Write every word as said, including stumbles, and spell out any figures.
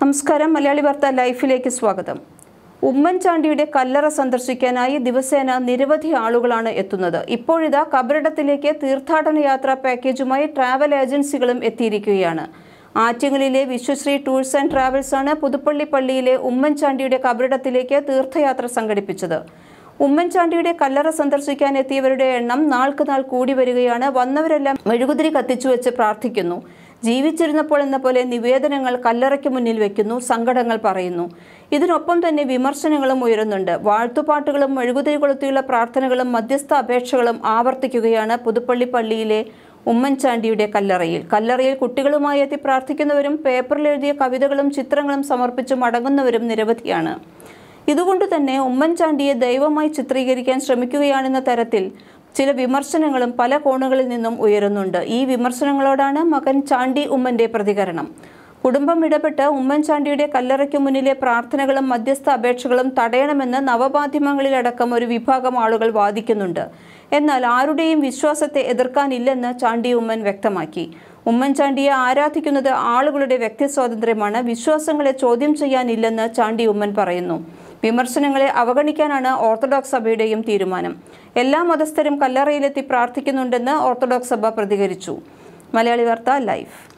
നമസ്കാരം. മലയാളി വാർത്ത ലൈഫിലേക്ക് സ്വാഗതം. ഉമ്മൻചാണ്ടിയുടെ കല്ലറ സന്ദർശിക്കാനായി ദിവസേന നിരവധി ആളുകളാണ് എത്തുന്നത്. ഇപ്പോഴിതാ കബറിടത്തിലേക്ക് തീർത്ഥാടന യാത്രാ പാക്കേജുമായി ട്രാവൽ ഏജൻസികളും എത്തിയിരിക്കുകയാണ്. ആറ്റിങ്ങലിലെ വിശ്വശ്രീ ടൂർസ് ആൻഡ് ട്രാവൽസ് ആണ് പുതുപ്പള്ളി പള്ളിയിലെ ഉമ്മൻചാണ്ടിയുടെ കബറിടത്തിലേക്ക് തീർത്ഥയാത്ര സംഘടിപ്പിച്ചത്. ഉമ്മൻചാണ്ടിയുടെ കല്ലറ സന്ദർശിക്കാൻ എത്തിയവരുടെ എണ്ണം നാൾക്ക് നാൾ കൂടി വരികയാണ്. വന്നവരെല്ലാം മെഴുകുതിരി കത്തിച്ചു വെച്ച് പ്രാർത്ഥിക്കുന്നു. ജീവിച്ചിരുന്നപ്പോൾ എന്ന പോലെ നിവേദനങ്ങൾ കല്ലറയ്ക്ക് മുന്നിൽ വെക്കുന്നു, സങ്കടങ്ങൾ പറയുന്നു. ഇതിനൊപ്പം തന്നെ വിമർശനങ്ങളും ഉയരുന്നുണ്ട്. വാഴ്ത്തുപാട്ടുകളും മെഴുകുതിരി കൊളുത്തിയുള്ള പ്രാർത്ഥനകളും മധ്യസ്ഥ അപേക്ഷകളും ആവർത്തിക്കുകയാണ് പുതുപ്പള്ളി പള്ളിയിലെ ഉമ്മൻചാണ്ടിയുടെ കല്ലറയിൽ. കല്ലറയിൽ കുട്ടികളുമായി എത്തി പ്രാർത്ഥിക്കുന്നവരും പേപ്പറിൽ എഴുതിയ കവിതകളും ചിത്രങ്ങളും സമർപ്പിച്ച് മടങ്ങുന്നവരും നിരവധിയാണ്. ഇതുകൊണ്ട് തന്നെ ഉമ്മൻചാണ്ടിയെ ദൈവമായി ചിത്രീകരിക്കാൻ ശ്രമിക്കുകയാണെന്ന തരത്തിൽ ചില വിമർശനങ്ങളും പല കോണുകളിൽ നിന്നും ഉയരുന്നുണ്ട്. ഈ വിമർശനങ്ങളോടാണ് മകൻ ചാണ്ടി ഉമ്മന്റെ പ്രതികരണം. കുടുംബം ഇടപെട്ട് ഉമ്മൻചാണ്ടിയുടെ കല്ലറയ്ക്ക് മുന്നിലെ പ്രാർത്ഥനകളും മധ്യസ്ഥ അപേക്ഷകളും തടയണമെന്ന് നവമാധ്യമങ്ങളിലടക്കം ഒരു വിഭാഗം ആളുകൾ വാദിക്കുന്നുണ്ട്. എന്നാൽ ആരുടെയും വിശ്വാസത്തെ എതിർക്കാനില്ലെന്ന് ചാണ്ടി ഉമ്മൻ വ്യക്തമാക്കി. ഉമ്മൻചാണ്ടിയെ ആരാധിക്കുന്നത് ആളുകളുടെ വ്യക്തി സ്വാതന്ത്ര്യമാണ്, വിശ്വാസങ്ങളെ ചോദ്യം ചെയ്യാനില്ലെന്ന് ചാണ്ടി ഉമ്മൻ പറയുന്നു. വിമർശനങ്ങളെ അവഗണിക്കാനാണ് ഓർത്തഡോക്സ് സഭയുടെയും തീരുമാനം. എല്ലാ മതസ്ഥരും കല്ലറയിലെത്തി പ്രാർത്ഥിക്കുന്നുണ്ടെന്ന് ഓർത്തഡോക്സ് സഭ പ്രതികരിച്ചു. മലയാളി വാർത്ത ലൈഫ്.